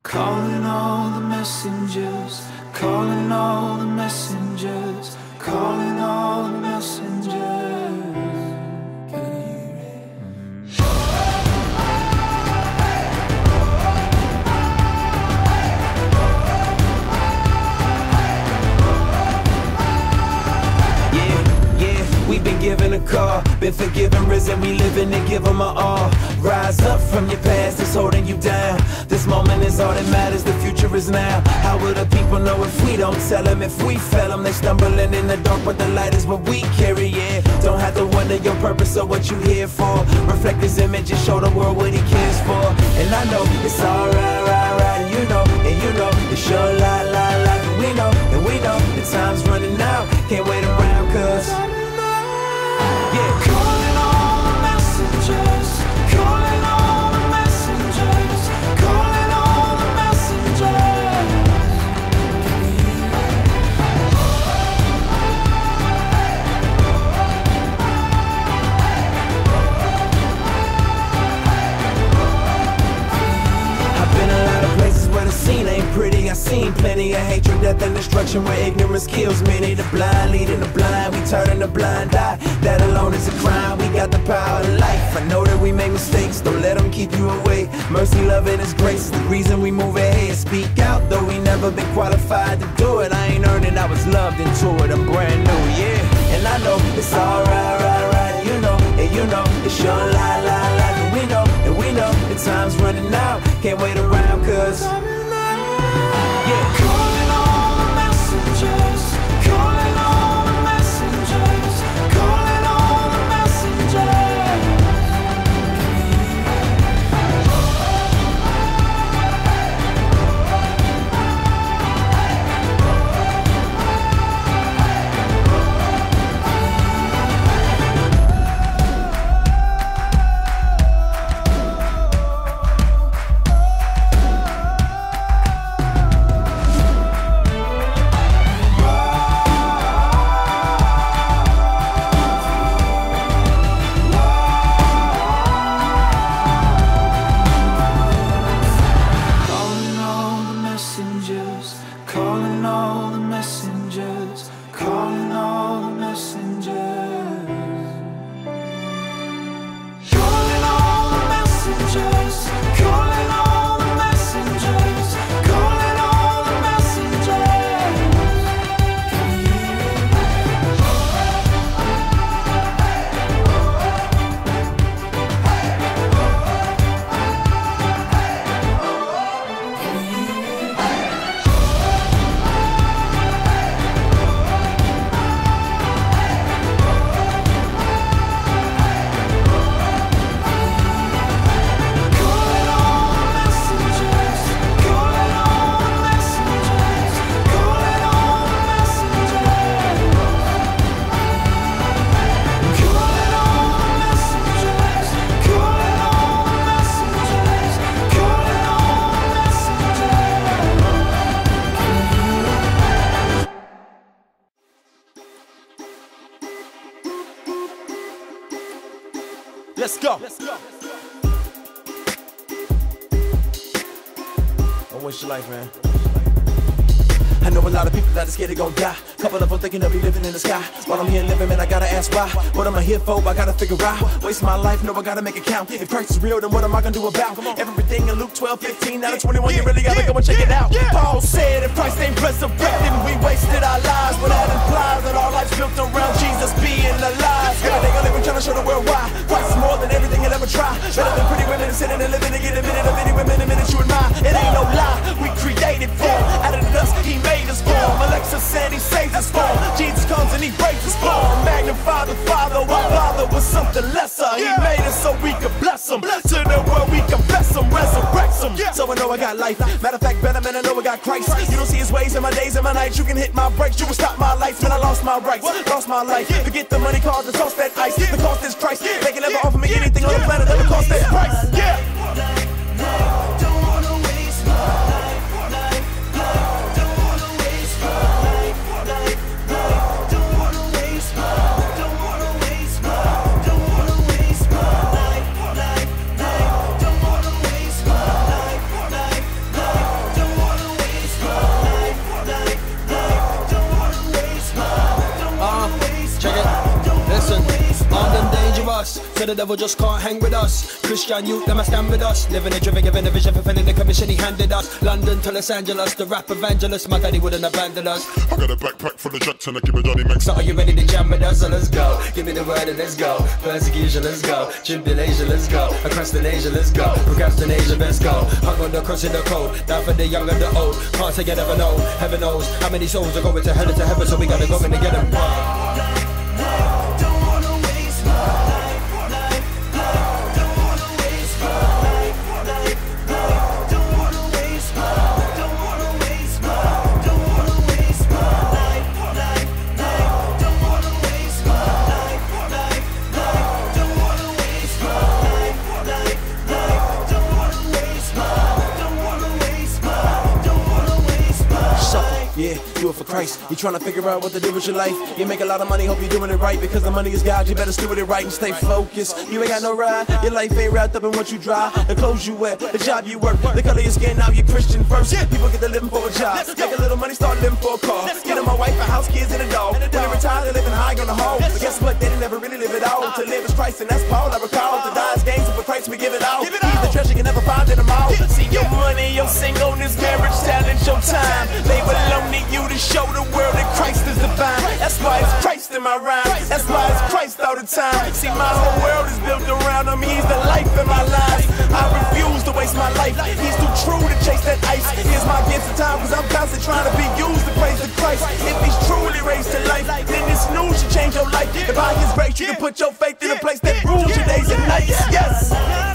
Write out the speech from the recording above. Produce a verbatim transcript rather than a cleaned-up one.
Calling all the messengers, calling all the messengers, calling all the messengers. Can you hear it? Yeah, yeah, we've been given a call, been forgiven, risen, we living to give them our all. Rise up from your past that's holding you down. This moment is all that matters, the future is now. How will the people know if we don't tell them? If we fail them, they stumbling in the dark, but the light is what we carry, yeah. Don't have to wonder your purpose or what you here for. Reflect his image and show the world what he cares for. And I know it's alright, right, right, and you know, and you know, it's your lie, lie, lie, and we know, and we know, the time's running out. Can't wait around, cause yeah. Calling all the messengers, calling all the messengers, calling all the messengers. I've been a lot of places where the scene ain't pretty. I've seen plenty of hatred, death, and destruction where ignorance kills many. The blind leading the blind, we turning a blind eye. That alone is a crime, we got the power of life. I know that we make mistakes, don't let them keep you away. Mercy, love, and his grace is the reason we move ahead. Speak out, though we never been qualified to do it. I ain't earned it, I was loved into it, I'm brand new, yeah. And I know it's alright, right, right, you know, and you know, it's your lie, lie, lie, and we know, and we know, the time's running out. Can't wait around, cause yeah. Calling all the messengers, calling all the messengers, calling all the messengers. Calling all the messengers, calling all the messengers, calling all the messengers, calling all the messengers, calling all the messengers. Can you Let's go. Let's go. Don't waste your life, man. I know a lot of people that are scared they gon' die. Couple of them thinking they'll be living in the sky. While I'm here living, man, I gotta ask why. What am I here for? I gotta figure out. Waste my life, no, I gotta make it count. If Christ is real, then what am I gonna do about everything in Luke twelve, fifteen? Out of twenty-one, you really gotta go and check it out. Paul said if Christ ain't resurrected, we wasted our lives. But that implies that our life's built around Jesus being alive. Every day I live, we're trying to show the world why Christ is more than everything you'll ever try. Better than pretty women sitting and living to get a minute of any women, a minute you and mine. It ain't no lie, we created for him. Out of the dust, he made us born. Alexa said he saves us for him. Jesus comes and he breaks us for him. Magnify the Father, why bother with something lesser? He made us so we could bless him. To the world we confess him, resurrects him. So I know I got life. Matter of fact, better man, I know I got Christ. You don't see his ways in my days and my nights. You can hit my brakes, you can stop my life. Man, I lost my rights, lost my life. Forget the money, cause the cost that ice. The cost is Christ. They can never offer me anything on the planet that will cost that price. Yeah. Don't wanna waste my life. Don't wanna waste my life. Don't wanna waste my life. Don't wanna waste my life. Don't wanna waste my life. Don't wanna waste my life. so the devil just can't hang with us. Christian youth, them a stand with us. Living a driven, giving a vision, fulfilling the commission he handed us. London to Los Angeles, the rap evangelist. My daddy wouldn't abandon us. I got a backpack full of jacks and I keep a Johnny Max. So are you ready to jam with us? So let's go. Give me the word and let's go. Persecution, let's go. Tribulation, let's go. Procrastination, let's go. Procrastination, let's go. Hung on the cross in the cold. Down for the young and the old. Can't say you never know. Heaven knows how many souls are going to hell and to heaven. So we gotta go in and get them. Yeah, do it for Christ. You tryna figure out what to do with your life. You make a lot of money, hope you're doing it right. Because the money is God, you better steward it right and stay focused. You ain't got no ride, your life ain't wrapped up in what you drive. The clothes you wear, the job you work, the color of your skin, now you're Christian first. People get to living for a job, make a little money, start living for a car. Get them a wife, a house, kids, and a dog. When they retire, they're living high on the hole. But guess what, they didn't never really live it all. To live is Christ, and that's Paul. I recall, to die is gain, so for Christ we give it all. He's the treasure you can never find in them all. See your money, your singleness, marriage, talent, your time. They belong to you to show the world that Christ is divine. That's why it's Christ in my rhyme. That's why it's Christ all the time. See, my whole world is built around him. He's the life in my life. I refuse to waste my life. He's too true to chase that ice. Here's my gift of time, cause I'm constantly trying to be used to praise the Christ. If he's truly raised to life, then this news should change your life. If by his grace you can put your faith in a place that rules your days and nights. Yes.